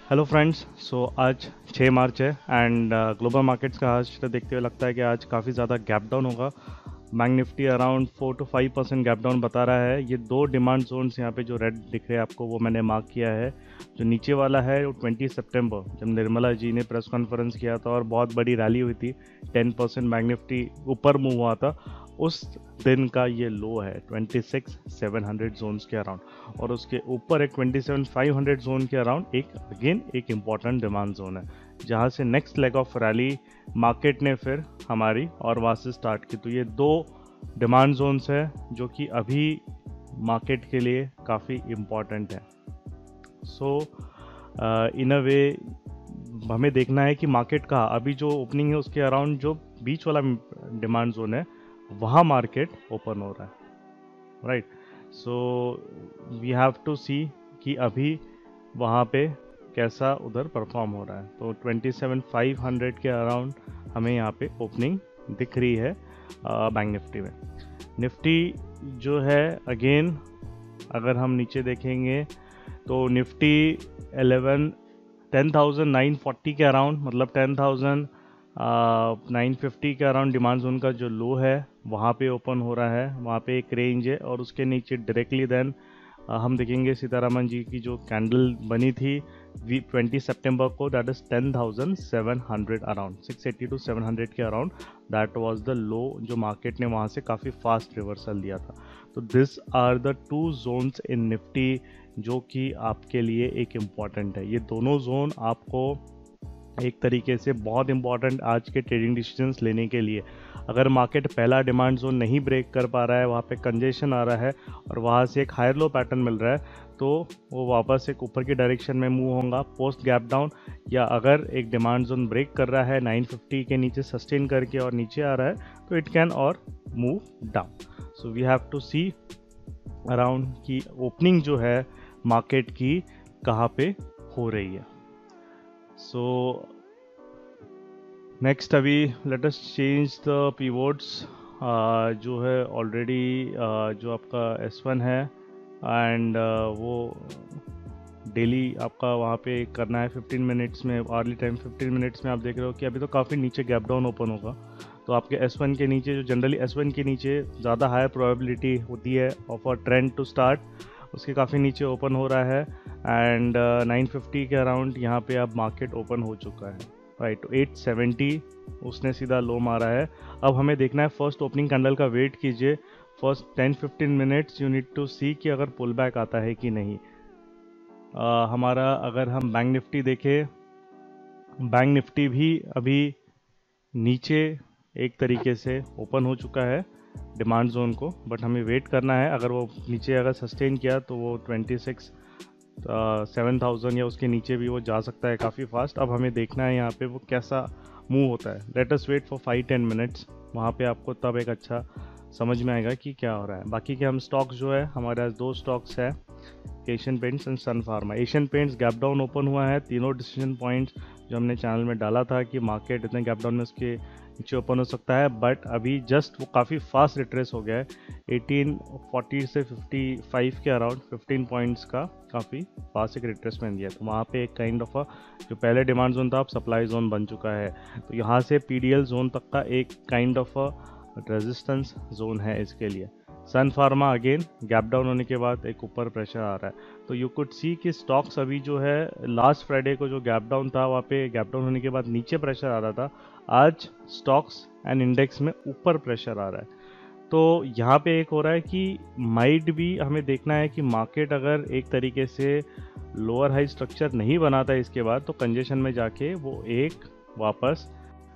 Hello friends. आज 6 मार्च है and global markets का आज देखते हुए लगता है कि आज काफ़ी ज़्यादा गैप डाउन होगा। Bank Nifty around 4 to 5% gap down बता रहा है। ये दो डिमांड जोन्स यहाँ पे जो रेड दिख रहे हैं आपको, वो मैंने मार्क किया है। जो नीचे वाला है वो 20 सितंबर जब निर्मला जी ने प्रेस कॉन्फ्रेंस किया था और बहुत बड़ी रैली हुई थी, 10% बैंक निफ्टी ऊपर मूव हुआ था। उस दिन का ये लो है 26,700 जोन्स के अराउंड, और उसके ऊपर एक 27,500 जोन के अराउंड एक इम्पॉर्टेंट डिमांड जोन है, जहाँ से next leg of rally market ने फिर हमारी और वहाँ से स्टार्ट की। तो ये दो डिमांड जोन्स है जो कि अभी मार्केट के लिए काफ़ी इम्पॉर्टेंट है। सो इन अ वे हमें देखना है कि मार्केट का अभी जो ओपनिंग है उसके अराउंड जो बीच वाला डिमांड जोन है वहाँ मार्केट ओपन हो रहा है, right. So we have to see कि अभी वहाँ पे कैसा उधर परफॉर्म हो रहा है। तो 27,500 के अराउंड हमें यहाँ पे ओपनिंग दिख रही है बैंक निफ्टी में। निफ्टी जो है अगेन अगर हम नीचे देखेंगे तो निफ्टी 10,940 के अराउंड, मतलब 10,950 के अराउंड डिमांड जोन का जो लो है वहाँ पे ओपन हो रहा है। वहाँ पे एक रेंज है और उसके नीचे डायरेक्टली देन हम देखेंगे सीतारामन जी की जो कैंडल बनी थी 20 सितंबर को, दैट इज 10,700 अराउंड, 680 to 700 के अराउंड। दैट वाज द लो जो मार्केट ने वहाँ से काफ़ी फास्ट रिवर्सल दिया था। तो this are the two zones in Nifty जो कि आपके लिए एक इम्पॉर्टेंट है। ये दोनों जोन आपको एक तरीके से बहुत इंपॉर्टेंट आज के ट्रेडिंग डिसीजंस लेने के लिए। अगर मार्केट पहला डिमांड जोन नहीं ब्रेक कर पा रहा है, वहाँ पे कंजेशन आ रहा है और वहाँ से एक हायर लो पैटर्न मिल रहा है, तो वो वापस एक ऊपर की डायरेक्शन में मूव होगा पोस्ट गैप डाउन। या अगर एक डिमांड जोन ब्रेक कर रहा है 950 के नीचे सस्टेन करके और नीचे आ रहा है, तो इट कैन और move down. So we have to see around की ओपनिंग जो है मार्केट की कहाँ पे हो रही है। सो नेक्स्ट अभी let us change the pivots. जो है ऑलरेडी जो आपका S1 है एंड वो डेली आपका वहाँ पे करना है 15 मिनट्स में, अर्ली टाइम 15 मिनट्स में। आप देख रहे हो कि अभी तो काफ़ी नीचे गैप डाउन ओपन होगा, तो आपके S1 के नीचे जो जनरली S1 के नीचे ज़्यादा हायर प्रोबेबिलिटी होती है of a trend to start, उसके काफ़ी नीचे ओपन हो रहा है एंड 950 के अराउंड यहाँ पे अब मार्केट ओपन हो चुका है, राइट। तो 870 उसने सीधा लो मारा है। अब हमें देखना है फर्स्ट ओपनिंग कैंडल का वेट कीजिए, first 10-15 minutes you need to see कि अगर पुल बैक आता है कि नहीं। हमारा अगर हम बैंक निफ्टी देखें, बैंक निफ्टी भी अभी नीचे एक तरीके से ओपन हो चुका है डिमांड जोन को, बट हमें वेट करना है। अगर वो नीचे अगर सस्टेन किया तो वो 26,700 या उसके नीचे भी वो जा सकता है काफ़ी फास्ट। अब हमें देखना है यहाँ पे वो कैसा मूव होता है। Let us wait for 5-10 minutes, वहाँ पे आपको तब एक अच्छा समझ में आएगा कि क्या हो रहा है। बाकी के हम स्टॉक्स जो है हमारे पास दो स्टॉक्स है, Asian Paints and Sun Pharma. Asian Paints gap down open हुआ है। तीनों डिसीजन पॉइंट्स जो हमने चैनल में डाला था कि मार्केट इतने गैप डाउन में उसके नीचे ओपन हो सकता है, बट अभी जस्ट वो काफ़ी फास्ट रिट्रेस हो गया है। 1840 से 55 के अराउंड 15 पॉइंट्स का काफ़ी फास्ट एक रिट्रेसमेंट दिया। तो वहाँ पे एक काइंड ऑफ जो पहले डिमांड जोन था अब सप्लाई जोन बन चुका है। तो यहाँ से PDL जोन तक का एक काइंड ऑफ रेजिस्टेंस जोन है इसके लिए। Sun Pharma again gap down होने के बाद एक ऊपर प्रेशर आ रहा है। तो यू कुड सी कि स्टॉक्स अभी जो है लास्ट फ्राइडे को जो गैप डाउन था वहाँ पे गैप डाउन होने के बाद नीचे प्रेशर आ रहा था, आज स्टॉक्स एंड इंडेक्स में ऊपर प्रेशर आ रहा है। तो यहाँ पे एक हो रहा है कि माइट भी हमें देखना है कि मार्केट अगर एक तरीके से लोअर हाई स्ट्रक्चर नहीं बनाता इसके बाद, तो कंजेशन में जाके वो एक वापस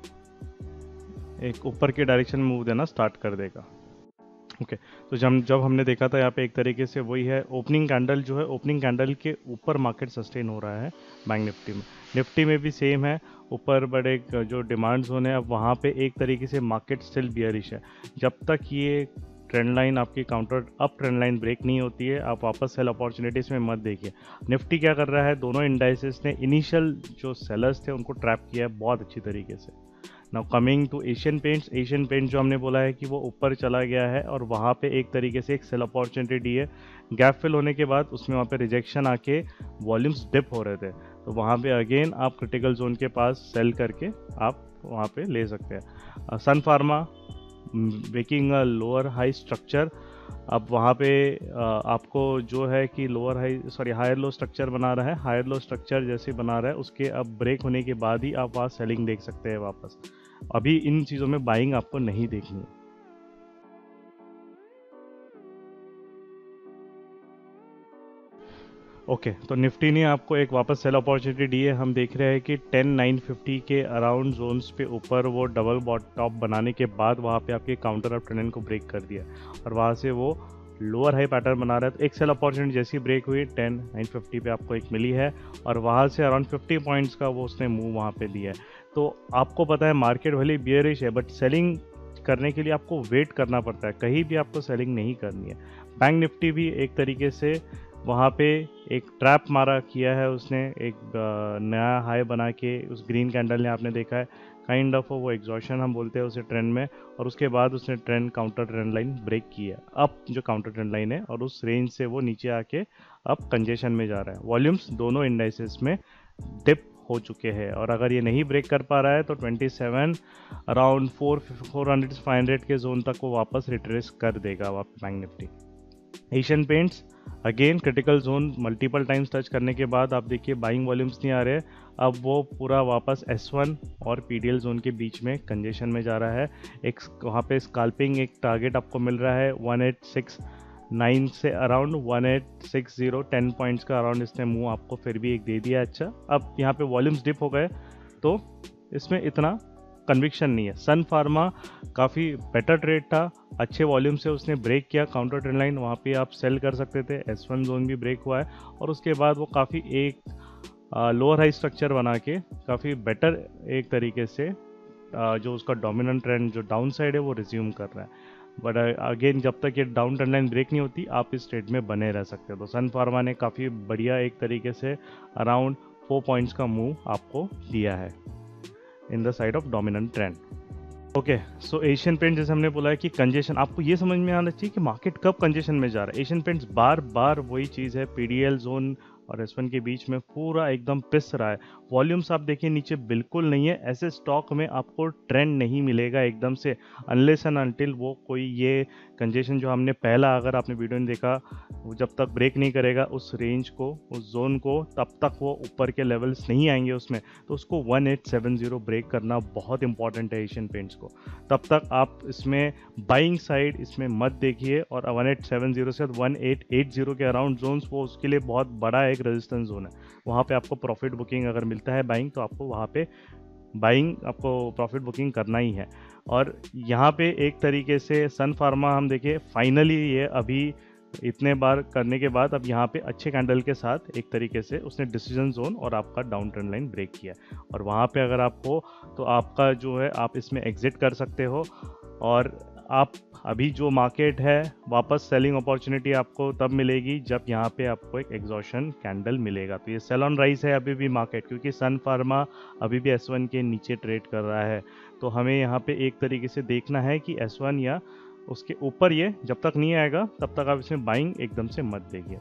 एक ऊपर के डायरेक्शन में मूव देना स्टार्ट कर देगा। ओके तो जब हमने देखा था यहाँ पे एक तरीके से वही है, ओपनिंग कैंडल जो है ओपनिंग कैंडल के ऊपर मार्केट सस्टेन हो रहा है बैंक निफ्टी में। निफ्टी में भी सेम है, ऊपर बड़े जो डिमांड जोन है अब वहाँ पे एक तरीके से मार्केट स्टिल बियरिश है। जब तक ये ट्रेंड लाइन आपकी counter up trend line break नहीं होती है, आप वापस सेल अपॉर्चुनिटीज़ में मत देखिए। निफ्टी क्या कर रहा है, दोनों इंडाइसेस ने इनिशियल जो सेलर्स थे उनको ट्रैप किया है बहुत अच्छी तरीके से। Now coming to Asian Paints, Asian Paints जो हमने बोला है कि वो ऊपर चला गया है और वहाँ पे एक तरीके से एक सेल अपॉर्चुनिटी दी है। गैप फिल होने के बाद उसमें वहाँ पे रिजेक्शन आके वॉल्यूम्स डिप हो रहे थे, तो वहाँ पे अगेन आप क्रिटिकल जोन के पास सेल करके आप वहाँ पे ले सकते हैं। Sun Pharma making a lower high structure, अब वहाँ पे आपको जो है कि हायर लो स्ट्रक्चर बना रहा है, हायर लो स्ट्रक्चर जैसे बना रहा है उसके अब ब्रेक होने के बाद ही आप वहाँ सेलिंग देख सकते हैं वापस। अभी इन चीज़ों में बाइंग आपको नहीं देखनी है। ओके, तो निफ्टी ने आपको एक वापस सेल अपॉर्चुनिटी दी है। हम देख रहे हैं कि 10,950 के अराउंड जोन्स पे ऊपर वो डबल टॉप बनाने के बाद वहाँ पे आपके काउंटर ऑफ ट्रेंड को ब्रेक कर दिया और वहाँ से वो लोअर हाई पैटर्न बना रहा है। तो एक सेल अपॉर्चुनिटी जैसी ब्रेक हुई 10,950 पे आपको एक मिली है और वहाँ से अराउंड 50 पॉइंट्स का वो उसने मूव वहाँ पे दिया है। तो आपको पता है मार्केट भले बियरिश है बट सेलिंग करने के लिए आपको वेट करना पड़ता है, कहीं भी आपको सेलिंग नहीं करनी है। बैंक निफ्टी भी एक तरीके से वहाँ पे एक ट्रैप मारा किया है उसने, एक नया हाई बना के उस ग्रीन कैंडल ने आपने देखा है काइंड ऑफ वो एग्जॉशन हम बोलते हैं उसे ट्रेंड में, और उसके बाद उसने trend counter trend line break किया अब जो काउंटर ट्रेंड लाइन है, और उस रेंज से वो नीचे आके अब कंजेशन में जा रहा है। वॉल्यूम्स दोनों इंडाइसेस में डिप हो चुके हैं और अगर ये नहीं ब्रेक कर पा रहा है तो 27 अराउंड 400 से 500 के जोन तक वो वापस रिट्रेस कर देगा वापस bank Nifty. Asian Paints again critical zone multiple times touch करने के बाद आप देखिए बाइंग वॉल्यूम्स नहीं आ रहे, अब वो पूरा वापस S1 और PDL जोन के बीच में कंजेशन में जा रहा है। एक वहाँ पे स्काल्पिंग एक टारगेट आपको मिल रहा है 1869 से अराउंड 1860, 10 पॉइंट्स का अराउंड इसने मूव आपको फिर भी एक दे दिया। अच्छा, अब यहाँ पे वॉल्यूम्स डिप हो गए तो इसमें इतना कन्विक्शन नहीं है। सन फार्मा काफ़ी बेटर ट्रेड था, अच्छे वॉल्यूम से उसने ब्रेक किया काउंटर ट्रेंड लाइन, वहाँ पे आप सेल कर सकते थे। S1 जोन भी ब्रेक हुआ है और उसके बाद वो काफ़ी एक लोअर हाई स्ट्रक्चर बना के काफ़ी बेटर एक तरीके से जो उसका डोमिनेंट ट्रेंड जो डाउन साइड है वो रिज्यूम कर रहा है। बट अगेन जब तक ये डाउन ट्रेंड लाइन ब्रेक नहीं होती आप इस ट्रेड में बने रह सकते हो। तो सन फार्मा ने काफ़ी बढ़िया एक तरीके से अराउंड 4 पॉइंट्स का मूव आपको दिया है in the side of dominant trend. Okay, so Asian Paint जैसे हमने बोला है कि कंजेशन, आपको ये समझ में आना चाहिए कि मार्केट कब कंजेशन में जा रहा है। एशियन पेंट्स बार बार वही चीज़ है, PDL जोन और S1 के बीच में पूरा एकदम पिस रहा है। वॉल्यूम्स आप देखिए नीचे बिल्कुल नहीं है, ऐसे स्टॉक में आपको ट्रेंड नहीं मिलेगा एकदम से अनलेस एंड अनटिल वो कोई ये कंजेशन जो हमने पहला अगर आपने वीडियो में देखा वो जब तक ब्रेक नहीं करेगा उस रेंज को, उस जोन को, तब तक वो ऊपर के लेवल्स नहीं आएंगे उसमें। तो उसको 1870 ब्रेक करना बहुत इंपॉर्टेंट है एशियन पेंट्स को। तब तक आप इसमें बाइंग साइड इसमें मत देखिए और 1870 से 1880 के अराउंड जोन्स वो उसके लिए बहुत बड़ा एक रेजिस्टेंस जोन है। वहाँ पे आपको प्रॉफिट बुकिंग अगर मिलता है बाइंग तो आपको वहाँ पे बाइंग आपको प्रॉफिट बुकिंग करना ही है। और यहाँ पे एक तरीके से सन फार्मा हम देखिए फाइनली ये अभी इतने बार करने के बाद अब यहाँ पे अच्छे कैंडल के साथ एक तरीके से उसने डिसीजन जोन और आपका डाउन ट्रेंड लाइन ब्रेक किया और वहाँ पे अगर आप हो तो आपका जो है आप इसमें एग्जिट कर सकते हो और आप अभी जो मार्केट है वापस सेलिंग अपॉर्चुनिटी आपको तब मिलेगी जब यहाँ पे आपको एक एग्जॉशन कैंडल मिलेगा। तो ये सेल ऑन राइज है अभी भी मार्केट, क्योंकि सन फार्मा अभी भी S1 के नीचे ट्रेड कर रहा है। तो हमें यहाँ पे एक तरीके से देखना है कि S1 या उसके ऊपर ये जब तक नहीं आएगा तब तक आप इसमें बाइंग एकदम से मत देखिए।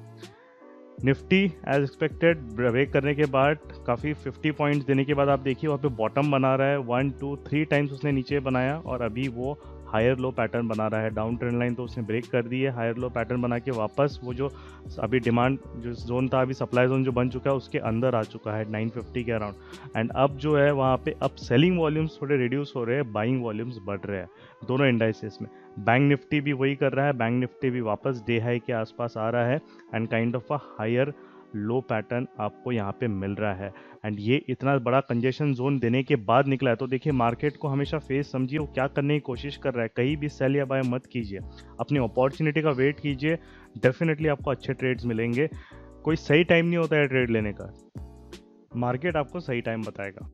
निफ्टी एज एक्सपेक्टेड ब्रेक करने के बाद काफ़ी 50 पॉइंट्स देने के बाद आप देखिए वहाँ पे बॉटम बना रहा है, 1 2 3 टाइम्स उसने नीचे बनाया और अभी वो हायर लो पैटर्न बना रहा है। डाउन ट्रेंड लाइन तो उसने ब्रेक कर दी है, हायर लो पैटर्न बना के वापस वो जो अभी डिमांड जो जोन था, अभी सप्लाई जोन जो बन चुका है उसके अंदर आ चुका है 950 के अराउंड। एंड अब जो है वहाँ पे अब सेलिंग वॉल्यूम्स थोड़े रिड्यूस हो रहे हैं, बाइंग वॉल्यूम्स बढ़ रहे हैं दोनों इंडाइसेस में। बैंक निफ्टी भी वही कर रहा है, बैंक निफ्टी भी वापस डे हाई के आसपास आ रहा है and kind of a higher low pattern आपको यहाँ पे मिल रहा है। एंड ये इतना बड़ा कंजेशन जोन देने के बाद निकला है। तो देखिए मार्केट को हमेशा फेस समझिए, वो क्या करने की कोशिश कर रहा है। कहीं भी सेल या बाय मत कीजिए, अपनी अपॉर्चुनिटी का वेट कीजिए, डेफिनेटली आपको अच्छे ट्रेड्स मिलेंगे। कोई सही टाइम नहीं होता है ट्रेड लेने का, मार्केट आपको सही टाइम बताएगा।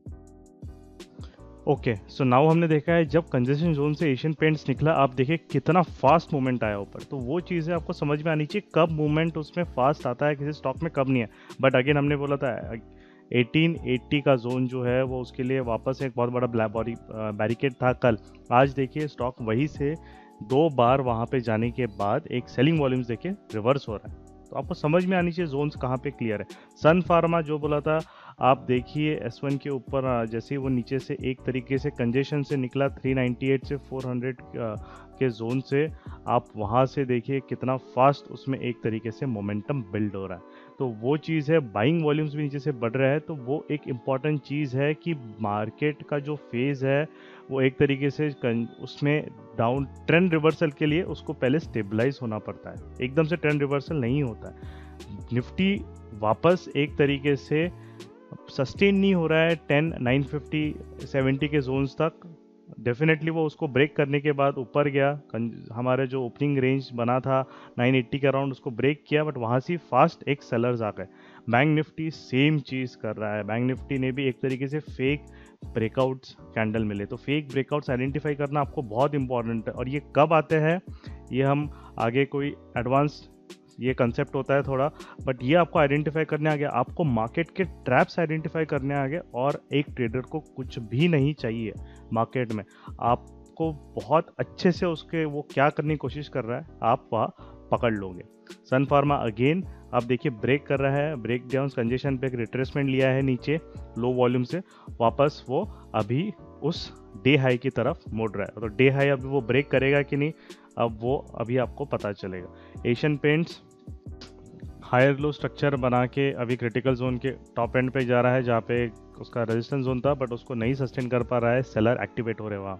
ओके, सो नाउ हमने देखा है जब कंजेशन जोन से एशियन पेंट्स निकला, आप देखिए कितना फास्ट मूवमेंट आया ऊपर। तो वो चीज़ें आपको समझ में आनी चाहिए कब मूवमेंट उसमें फास्ट आता है किसी स्टॉक में, कब नहीं है। बट अगेन हमने बोला था 1880 का जोन जो है वो उसके लिए वापस एक बहुत बड़ा ब्लैक बॉडी बैरिकेड था कल। आज देखिए स्टॉक वहीं से 2 बार वहाँ पे जाने के बाद एक सेलिंग वॉल्यूम्स देखिए रिवर्स हो रहा है। तो आपको समझ में आनी चाहिए जोन्स कहाँ पे क्लियर है। सन फार्मा जो बोला था आप देखिए S1 के ऊपर जैसे ही वो नीचे से एक तरीके से कंजेशन से निकला 398 से 400 के जोन से, आप वहाँ से देखिए कितना फास्ट उसमें एक तरीके से मोमेंटम बिल्ड हो रहा है। तो वो चीज़ है, बाइंग वॉल्यूम्स भी नीचे से बढ़ रहा है, तो वो एक इम्पॉर्टेंट चीज़ है कि मार्केट का जो फेज़ है वो एक तरीके से उसमें डाउन ट्रेंड रिवर्सल के लिए उसको पहले स्टेबलाइज होना पड़ता है, एकदम से ट्रेंड रिवर्सल नहीं होता है। निफ्टी वापस एक तरीके से सस्टेन नहीं हो रहा है 10 950 70 के जोन्स तक। डेफिनेटली वो उसको ब्रेक करने के बाद ऊपर गया, हमारे जो ओपनिंग रेंज बना था 980 के अराउंड उसको ब्रेक किया, बट वहाँ से फास्ट एक सेलर्स आ गए। बैंक निफ्टी सेम चीज़ कर रहा है, बैंक निफ्टी ने भी एक तरीके से फेक ब्रेकआउट्स कैंडल मिले। तो फेक ब्रेकआउट्स आइडेंटिफाई करना आपको बहुत इंपॉर्टेंट है, और ये कब आते हैं ये हम आगे कोई एडवांस ये कंसेप्ट होता है थोड़ा, बट ये आपको आइडेंटिफाई करने आ गया, आपको मार्केट के ट्रैप्स आइडेंटिफाई करने आ गए। और एक ट्रेडर को कुछ भी नहीं चाहिए मार्केट में, आपको बहुत अच्छे से उसके वो क्या करने की कोशिश कर रहा है आप वहाँ पकड़ लोगे। सन फार्मा अगेन आप देखिए ब्रेक कर रहा है, ब्रेक डाउन कंजेशन पे एक रिट्रेसमेंट लिया है नीचे लो वॉल्यूम से, वापस वो अभी उस डे हाई की तरफ मुड़ रहा है। तो डे हाई अभी वो ब्रेक करेगा कि नहीं, अब वो अभी आपको पता चलेगा। Asian Paints higher low structure बना के अभी क्रिटिकल जोन के टॉप एंड पे जा रहा है, जहाँ पे उसका रेजिस्टेंस जोन था, बट उसको नहीं सस्टेन कर पा रहा है, सेलर एक्टिवेट हो रहे वहाँ।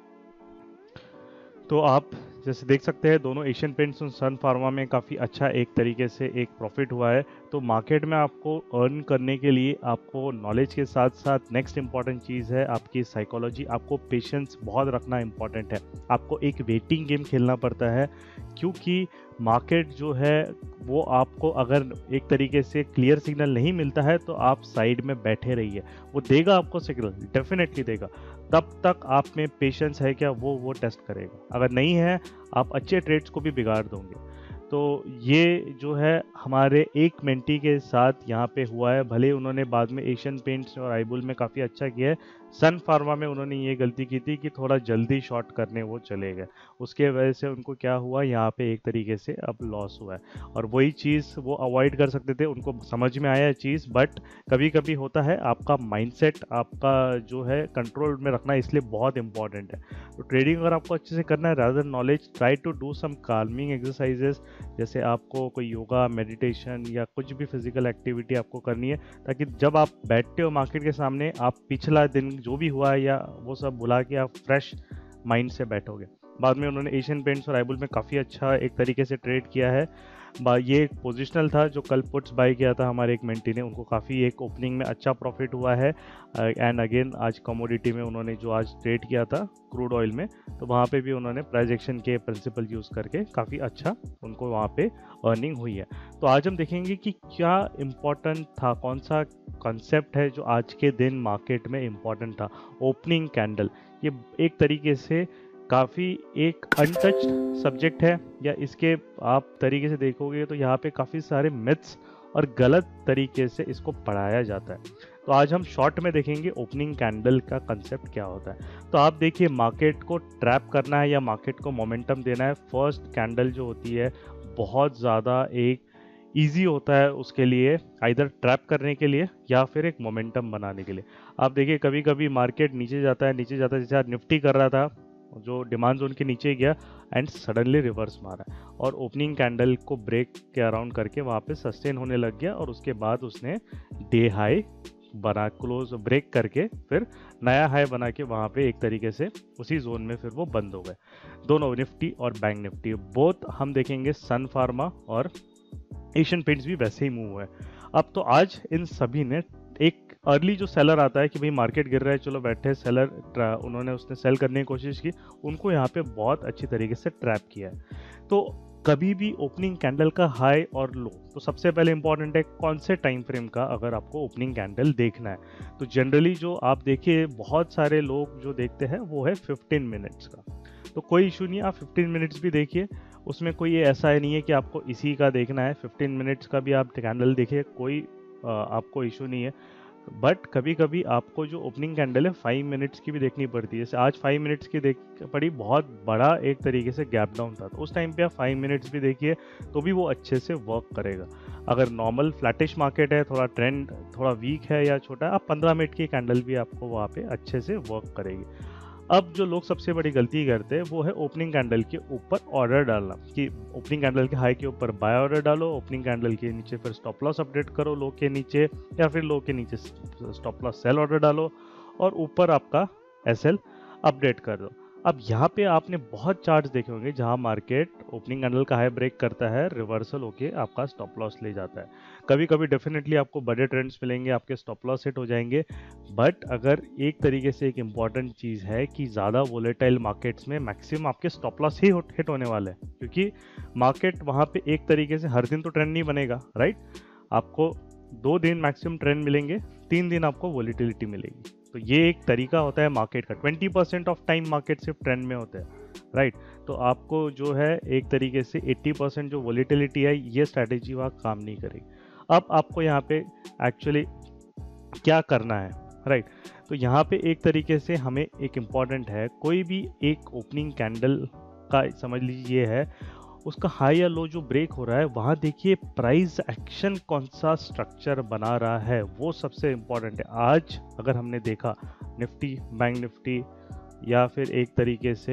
तो आप जैसे देख सकते हैं दोनों एशियन पेंट्स और सन फार्मा में काफ़ी अच्छा एक तरीके से एक प्रॉफिट हुआ है। तो मार्केट में आपको अर्न करने के लिए आपको नॉलेज के साथ साथ नेक्स्ट इंपॉर्टेंट चीज़ है आपकी साइकोलॉजी, आपको पेशेंस बहुत रखना इंपॉर्टेंट है। आपको एक वेटिंग गेम खेलना पड़ता है, क्योंकि मार्केट जो है वो आपको अगर एक तरीके से क्लियर सिग्नल नहीं मिलता है तो आप साइड में बैठे रहिए, वो देगा आपको सिग्नल, डेफिनेटली देगा। तब तक आप में पेशेंस है क्या, वो टेस्ट करेगा। अगर नहीं है आप अच्छे ट्रेड्स को भी बिगाड़ दोगे। तो ये जो है हमारे एक मेंटी के साथ यहाँ पे हुआ है, भले उन्होंने बाद में एशियन पेंट्स और आईबुल में काफ़ी अच्छा किया है, सन फार्मा में उन्होंने ये गलती की थी कि थोड़ा जल्दी शॉर्ट करने वो चले गए, उसके वजह से उनको क्या हुआ यहाँ पे एक तरीके से अब लॉस हुआ है। और वही चीज़ वो अवॉइड कर सकते थे, उनको समझ में आया चीज़, बट कभी कभी होता है आपका माइंडसेट आपका जो है कंट्रोल में रखना इसलिए बहुत इंपॉर्टेंट है। तो ट्रेडिंग अगर आपको अच्छे से करना है, rather knowledge, try to do some calming exercises, जैसे आपको कोई योगा, मेडिटेशन या कुछ भी फिजिकल एक्टिविटी आपको करनी है, ताकि जब आप बैठते हो मार्केट के सामने आप पिछला दिन जो भी हुआ है या वो सब भुला के आप फ्रेश माइंड से बैठोगे। बाद में उन्होंने एशियन पेंट्स और आईबुल में काफ़ी अच्छा एक तरीके से ट्रेड किया है। ये एक पोजिशनल था जो कल पुट्स बाय किया था हमारे एक मेंटी ने, उनको काफ़ी एक ओपनिंग में अच्छा प्रॉफिट हुआ है। एंड अगेन आज कमोडिटी में उन्होंने जो आज ट्रेड किया था क्रूड ऑयल में, तो वहाँ पे भी उन्होंने प्राइस एक्शन के प्रिंसिपल यूज़ करके काफ़ी अच्छा उनको वहाँ पे अर्निंग हुई है। तो आज हम देखेंगे कि क्या इम्पोर्टेंट था, कौन सा कंसेप्ट है जो आज के दिन मार्केट में इम्पोर्टेंट था। ओपनिंग कैंडल ये एक तरीके से काफ़ी एक अनटच्ड सब्जेक्ट है, या इसके आप तरीके से देखोगे तो यहाँ पे काफ़ी सारे मिथ्स और गलत तरीके से इसको पढ़ाया जाता है। तो आज हम शॉर्ट में देखेंगे ओपनिंग कैंडल का कंसेप्ट क्या होता है। तो आप देखिए मार्केट को ट्रैप करना है या मार्केट को मोमेंटम देना है, फर्स्ट कैंडल जो होती है बहुत ज़्यादा एक ईजी होता है उसके लिए, आइदर ट्रैप करने के लिए या फिर एक मोमेंटम बनाने के लिए। आप देखिए कभी कभी मार्केट नीचे जाता है, जैसे आज निफ्टी कर रहा था जो डिमांड जोन के नीचे गया एंड सडनली रिवर्स मारा और ओपनिंग कैंडल को ब्रेक के अराउंड करके वहाँ पे सस्टेन होने लग गया, और उसके बाद उसने डे हाई बना क्लोज ब्रेक करके फिर नया हाई बना के वहाँ पे एक तरीके से उसी जोन में फिर वो बंद हो गए। दोनों निफ्टी और बैंक निफ्टी बोथ हम देखेंगे, सन फार्मा और एशियन पेंट्स भी वैसे ही मूव हुए। अब तो आज इन सभी ने एक अर्ली जो सेलर आता है कि भाई मार्केट गिर रहा है चलो बैठे, सेलर उन्होंने उसने सेल करने की कोशिश की, उनको यहाँ पे बहुत अच्छी तरीके से ट्रैप किया है। तो कभी भी ओपनिंग कैंडल का हाई और लो, तो सबसे पहले इंपॉर्टेंट है कौन से टाइम फ्रेम का अगर आपको ओपनिंग कैंडल देखना है। तो जनरली जो आप देखिए बहुत सारे लोग जो देखते हैं वो है 15 मिनट्स का, तो कोई इशू नहीं है, आप 15 मिनट्स भी देखिए, उसमें कोई ऐसा नहीं है कि आपको इसी का देखना है। 15 मिनट्स का भी आप कैंडल देखिए, कोई आपको इशू नहीं है। बट कभी कभी आपको जो ओपनिंग कैंडल है 5 मिनट्स की भी देखनी पड़ती है। जैसे आज 5 मिनट्स की देख पड़ी, बहुत बड़ा एक तरीके से गैप डाउन था, तो उस टाइम पे आप 5 मिनट्स भी देखिए तो भी वो अच्छे से वर्क करेगा। अगर नॉर्मल फ्लैटिश मार्केट है, थोड़ा ट्रेंड थोड़ा वीक है या छोटा है, आप 15 मिनट की कैंडल भी आपको वहाँ पे अच्छे से वर्क करेगी। अब जो लोग सबसे बड़ी गलती करते हैं वो है ओपनिंग कैंडल के ऊपर ऑर्डर डालना, कि ओपनिंग कैंडल के हाई के ऊपर बाय ऑर्डर डालो, ओपनिंग कैंडल के नीचे फिर स्टॉप लॉस अपडेट करो लो के नीचे, या फिर लो के नीचे स्टॉप लॉस सेल ऑर्डर डालो और ऊपर आपका एसएल अपडेट कर दो। अब यहाँ पे आपने बहुत चार्ट्स देखे होंगे जहाँ मार्केट ओपनिंग कैंडल का हाई ब्रेक करता है, रिवर्सल होके आपका स्टॉप लॉस ले जाता है। कभी कभी डेफिनेटली आपको बड़े ट्रेंड्स मिलेंगे, आपके स्टॉप लॉस हिट हो जाएंगे। बट अगर एक तरीके से एक इम्पॉर्टेंट चीज़ है कि ज़्यादा वोलेटाइल मार्केट्स में मैक्सिमम आपके स्टॉप लॉस ही हिट होने वाले हैं, क्योंकि मार्केट वहाँ पे एक तरीके से हर दिन तो ट्रेंड नहीं बनेगा, राइट। आपको 2 दिन मैक्सिमम ट्रेंड मिलेंगे, 3 दिन आपको वोलेटिलिटी मिलेगी। तो ये एक तरीका होता है मार्केट का। 20% ऑफ टाइम मार्केट सिर्फ ट्रेंड में होता है, राइट। तो आपको जो है एक तरीके से 80% जो वोलेटिलिटी है, ये स्ट्रैटेजी वहाँ काम नहीं करेगी। अब आपको यहाँ पे एक्चुअली क्या करना है, राइट। तो यहाँ पे एक तरीके से हमें एक इम्पॉर्टेंट है, कोई भी एक ओपनिंग कैंडल का समझ लीजिए ये है, उसका हाई या लो जो ब्रेक हो रहा है, वहाँ देखिए प्राइस एक्शन कौन सा स्ट्रक्चर बना रहा है, वो सबसे इम्पॉर्टेंट है। आज अगर हमने देखा निफ्टी, बैंक निफ्टी या फिर एक तरीके से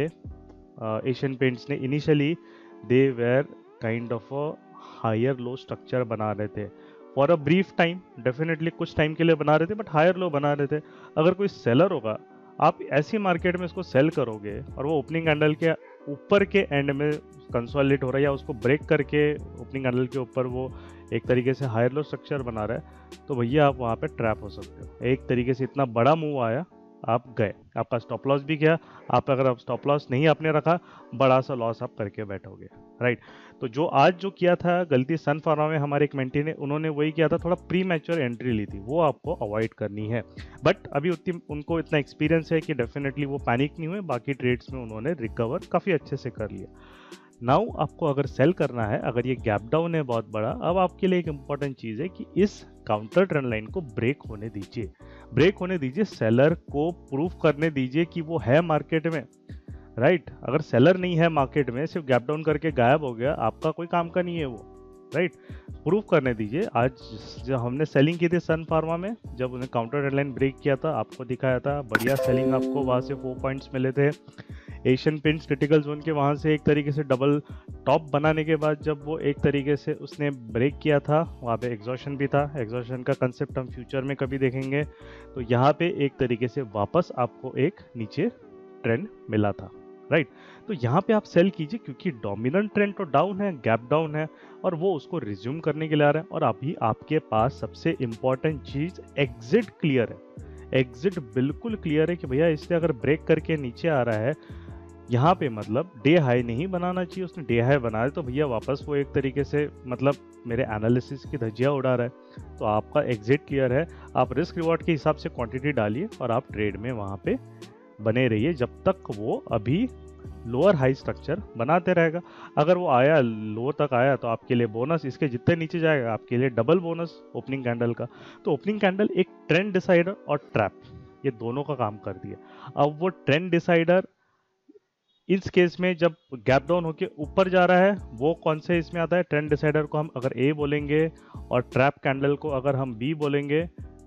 एशियन पेंट्स ने initially they were kind of a higher low structure बना रहे थे for a brief time, definitely कुछ टाइम के लिए बना रहे थे, बट हायर लो बना रहे थे। अगर कोई सेलर होगा, आप ऐसी मार्केट में इसको सेल करोगे और वो ओपनिंग कैंडल के ऊपर के एंड में कंसोलिडेट हो रहा है या उसको ब्रेक करके ओपनिंग कैंडल के ऊपर वो एक तरीके से हायर लो स्ट्रक्चर बना रहा है, तो भैया आप वहाँ पे ट्रैप हो सकते हो। एक तरीके से इतना बड़ा मूव आया, आप गए, आपका स्टॉप लॉस भी गया। आप अगर आप स्टॉप लॉस नहीं आपने रखा, बड़ा सा लॉस आप करके बैठोगे, राइट। तो जो आज जो किया था गलती सन फार्मा में हमारे एक मेंटी ने, उन्होंने वही किया था, थोड़ा प्री मैच्योर एंट्री ली थी, वो आपको अवॉइड करनी है। बट अभी उतनी उनको इतना एक्सपीरियंस है कि डेफिनेटली वो पैनिक नहीं हुए, बाकी ट्रेड्स में उन्होंने रिकवर काफ़ी अच्छे से कर लिया। नाउ आपको अगर सेल करना है, अगर ये गैप डाउन है बहुत बड़ा, अब आपके लिए एक इंपॉर्टेंट चीज़ है कि इस काउंटर ट्रेंड लाइन को ब्रेक होने दीजिए, ब्रेक होने दीजिए, सेलर को प्रूफ करने दीजिए कि वो है मार्केट में, राइट। अगर सेलर नहीं है मार्केट में, सिर्फ गैप डाउन करके गायब हो गया, आपका कोई काम का नहीं है वो, राइट। प्रूफ करने दीजिए। आज जब हमने सेलिंग की थी सन फार्मा में, जब उन्हें काउंटर ट्रेंड लाइन ब्रेक किया था, आपको दिखाया था बढ़िया सेलिंग, आपको वहाँ से 4 पॉइंट्स मिले थे। एशियन पेंट्स क्रिटिकल जोन के वहाँ से एक तरीके से डबल टॉप बनाने के बाद जब वो एक तरीके से उसने ब्रेक किया था, वहाँ पे एग्जॉशन भी था। एग्जॉशन का कंसेप्ट हम फ्यूचर में कभी देखेंगे। तो यहाँ पे एक तरीके से वापस आपको एक नीचे ट्रेंड मिला था, राइट। तो यहाँ पे आप सेल कीजिए, क्योंकि डोमिनेंट ट्रेंड तो डाउन है, गैप डाउन है, और वो उसको रिज्यूम करने के लिए आ रहा है। और अभी आपके पास सबसे इंपॉर्टेंट चीज एग्जिट क्लियर है, एग्जिट बिल्कुल क्लियर है कि भैया इससे अगर ब्रेक करके नीचे आ रहा है, यहाँ पे मतलब डे हाई नहीं बनाना चाहिए, उसने डे हाई बनाया तो भैया वापस वो एक तरीके से मतलब मेरे एनालिसिस की धज्जियाँ उड़ा रहा है। तो आपका एग्जिट क्लियर है, आप रिस्क रिवॉर्ड के हिसाब से क्वांटिटी डालिए और आप ट्रेड में वहाँ पे बने रहिए जब तक वो अभी लोअर हाई स्ट्रक्चर बनाते रहेगा। अगर वो आया लो तक आया तो आपके लिए बोनस, इसके जितने नीचे जाएगा आपके लिए डबल बोनस ओपनिंग कैंडल का। तो ओपनिंग कैंडल एक ट्रेंड डिसाइडर और ट्रैप, ये दोनों का काम कर दिया। अब वो ट्रेंड डिसाइडर इस केस में जब गैप डाउन होके ऊपर जा रहा है, वो कौन से इसमें आता है, ट्रेंड डिसाइडर को हम अगर ए बोलेंगे और ट्रैप कैंडल को अगर हम बी बोलेंगे,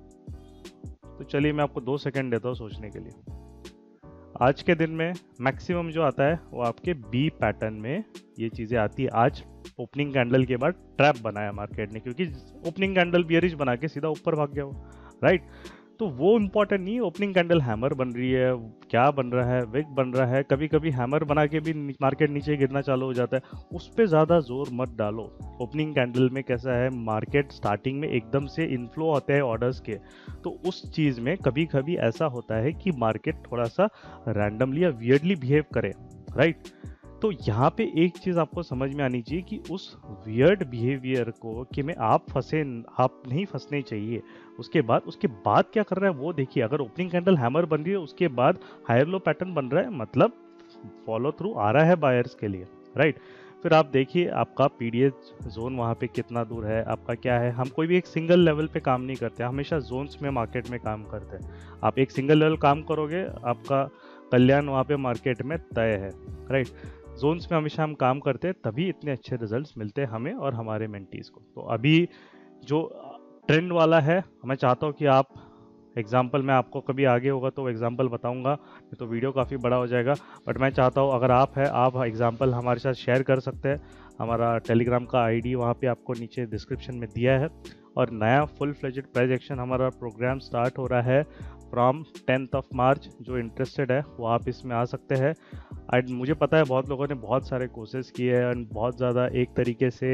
तो चलिए मैं आपको 2 सेकंड देता हूँ सोचने के लिए। आज के दिन में मैक्सिमम जो आता है वो आपके बी पैटर्न में ये चीज़ें आती है। आज ओपनिंग कैंडल के बाद ट्रैप बनाया मार्केट ने, क्योंकि ओपनिंग कैंडल बियरिश बना के सीधा ऊपर भाग गया वो, राइट। तो वो इम्पोर्टेंट नहीं है, ओपनिंग कैंडल हैमर बन रही है, क्या बन रहा है, विक बन रहा है, कभी कभी हैमर बना के भी मार्केट नीचे गिरना चालू हो जाता है, उस पर ज़्यादा जोर मत डालो। ओपनिंग कैंडल में कैसा है, मार्केट स्टार्टिंग में एकदम से इनफ्लो होते हैं ऑर्डर्स के, तो उस चीज़ में कभी कभी ऐसा होता है कि मार्केट थोड़ा सा रैंडमली या वियर्डली बिहेव करे, राइट। तो यहाँ पे एक चीज़ आपको समझ में आनी चाहिए कि उस वियर्ड बिहेवियर को कि में आप फंसे, आप नहीं फंसने चाहिए। उसके बाद क्या कर रहा है वो देखिए। अगर ओपनिंग कैंडल हैमर बन रही है, उसके बाद हायर लो पैटर्न बन रहा है, मतलब फॉलो थ्रू आ रहा है बायर्स के लिए, राइट। फिर आप देखिए आपका पीडीएस जोन वहाँ पे कितना दूर है, आपका क्या है। हम कोई भी एक सिंगल लेवल पे काम नहीं करते, हमेशा जोन्स में मार्केट में काम करते हैं। आप एक सिंगल लेवल काम करोगे, आपका कल्याण वहाँ पे मार्केट में तय है, राइट। जोन्स में हमेशा हम काम करते हैं, तभी इतने अच्छे रिजल्ट्स मिलते हैं हमें और हमारे मेंटीज को। तो अभी जो ट्रेंड वाला है, मैं चाहता हूँ कि आप एग्जाम्पल, मैं आपको कभी आगे होगा तो एग्जाम्पल बताऊंगा, नहीं तो वीडियो काफ़ी बड़ा हो जाएगा। बट मैं चाहता हूँ अगर आप है, आप एग्जाम्पल हमारे साथ शेयर कर सकते हैं। हमारा टेलीग्राम का आईडी वहाँ पे आपको नीचे डिस्क्रिप्शन में दिया है। और नया फुल फ्लेजेड प्राइस एक्शन हमारा प्रोग्राम स्टार्ट हो रहा है फ्रॉम 10th मार्च। जो इंटरेस्टेड है वो आप इसमें आ सकते हैं। एंड मुझे पता है बहुत लोगों ने बहुत सारे कोर्सेज किए हैं एंड बहुत ज़्यादा एक तरीके से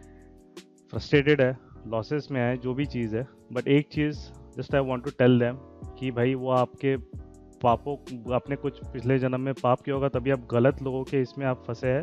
फ्रस्ट्रेटेड है, लॉसेस में है, जो भी चीज़ है। बट एक चीज़ just I want to tell them कि भाई वो आपके पापों, आपने कुछ पिछले जन्म में पाप किया होगा, तभी आप गलत लोगों के इसमें आप फंसे हैं।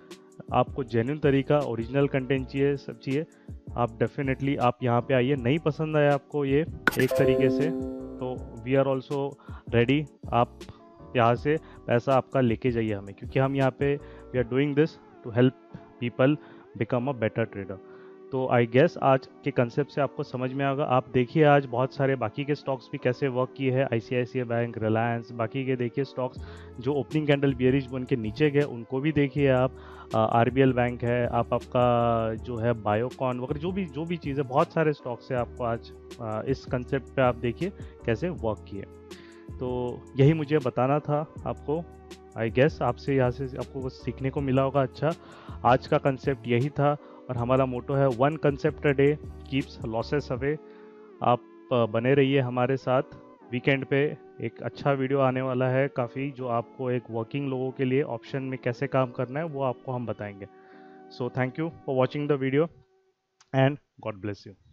आपको जेन्युइन तरीका, ओरिजिनल कंटेंट चाहिए, सब चाहिए, आप डेफिनेटली आप यहाँ पे आइए। नहीं पसंद आया आपको ये एक तरीके से, तो वी आर ऑल्सो रेडी। आप यहाँ से पैसा आपका लेके जाइए हमें, क्योंकि हम यहाँ पे we are doing this to help people become a better trader. तो आई गेस आज के कंसेप्ट से आपको समझ में आएगा। आप देखिए आज बहुत सारे बाकी के स्टॉक्स भी कैसे वर्क किए हैं, आईसीआईसीआई बैंक, रिलायंस, बाकी के देखिए स्टॉक्स जो ओपनिंग कैंडल बियरिश बन के नीचे गए, उनको भी देखिए आप। आरबीएल बैंक है, आपका जो है बायोकॉन वगैरह, जो भी चीज़ें, बहुत सारे स्टॉक्स है आपको आज इस कंसेप्ट पे आप देखिए कैसे वर्क किए। तो यही मुझे बताना था आपको। आई गेस आपसे यहाँ से आपको कुछ सीखने को मिला होगा। अच्छा, आज का कंसेप्ट यही था और हमारा मोटो है one concept a day keeps losses away. आप बने रहिए हमारे साथ। वीकेंड पे एक अच्छा वीडियो आने वाला है काफ़ी, जो आपको एक वर्किंग लोगों के लिए ऑप्शन में कैसे काम करना है वो आपको हम बताएंगे। So thank you for watching the video and God bless you.